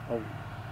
Oh.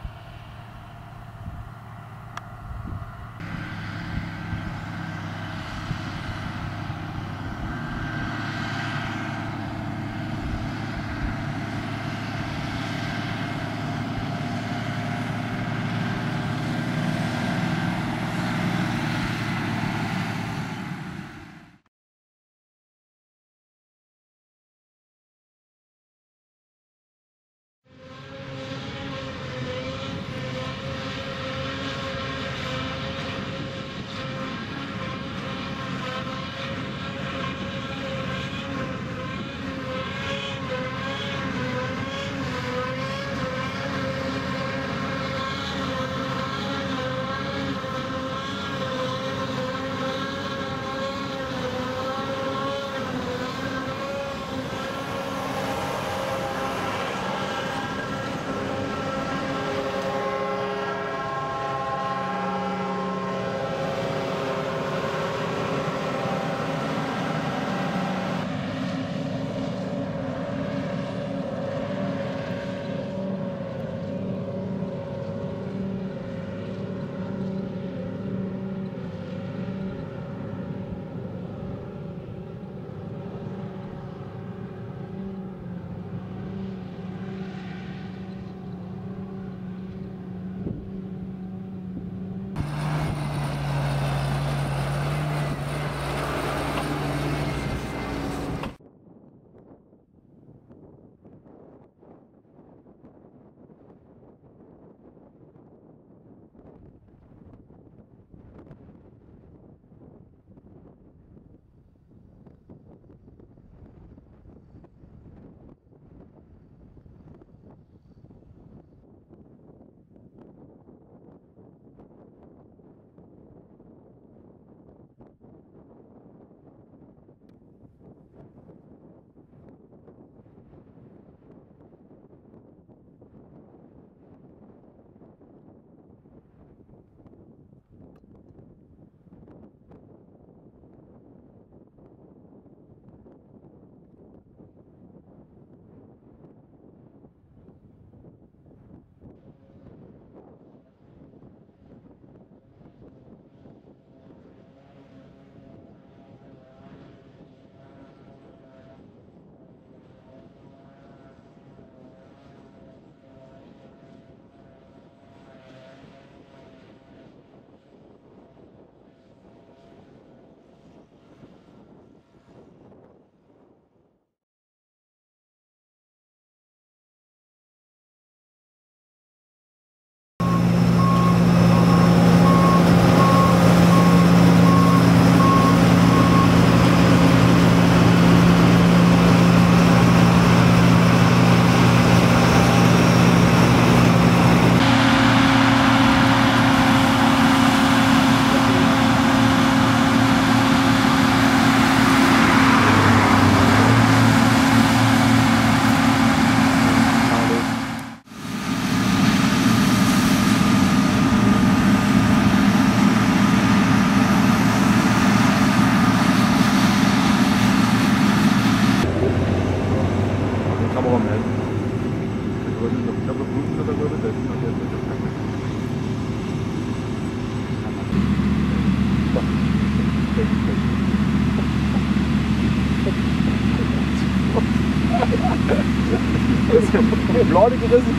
Blade gerissen.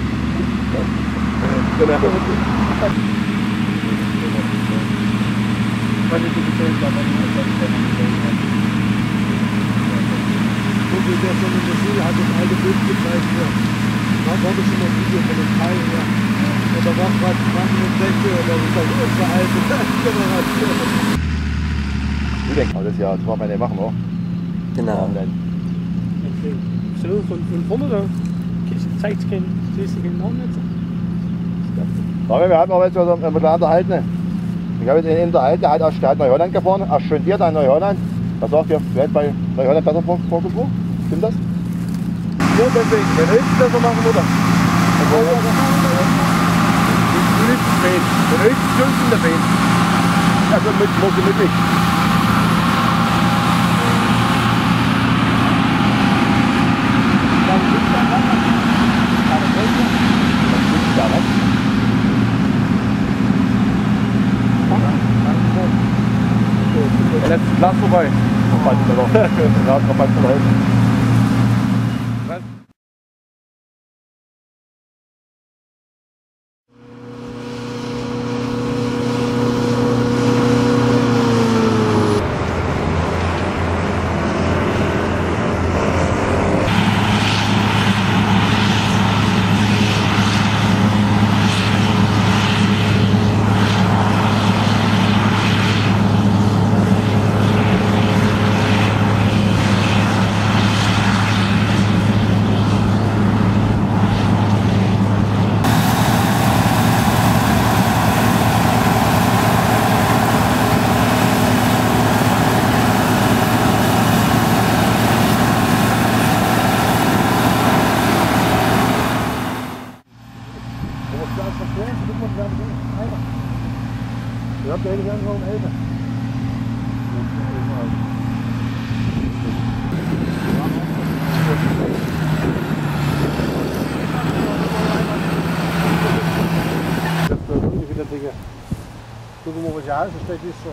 Der schon in der Schule hat das alte Bild gezeigt. Da war das schon ein Video von dem Teil her. Und da war gerade 1960 und das ist halt unsere alte Generation. Du denkst mal, das Jahr, das war meine Machen, oder? Genau. So, von vorne da zeigt es keinen flüssigen Namen jetzt. Aber wir hatten auch jetzt miteinander unterhalten. Ich habe jetzt einen unterhalten, der hat Neuholland gefahren, ach schön dir da in Neuholland. Da sagt er, wer hat bei Neuholland besser vorgefahren? Stimmt das? Ja, deswegen, wenn ich das so machen würde. Den höchsten Jüngsten der Welt. Also mit mich. letzten Glas vorbei. Ja, noch mal vorbei. Je hebt de hele gang gewoon even. Toen we op het huis, dan steeds is zo.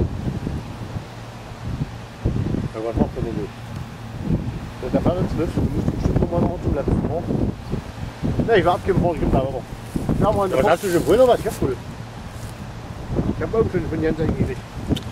Ja, was macht er denn nicht? Der fährt ins Lift, du musst bestimmt nochmal noch zum letzten Mal. Ne, ich war abgefahren, ich bin da noch. Ja, was hast du schon wohl noch was? Ich hab wohl. Ich hab auch schon von Jens eigentlich nicht.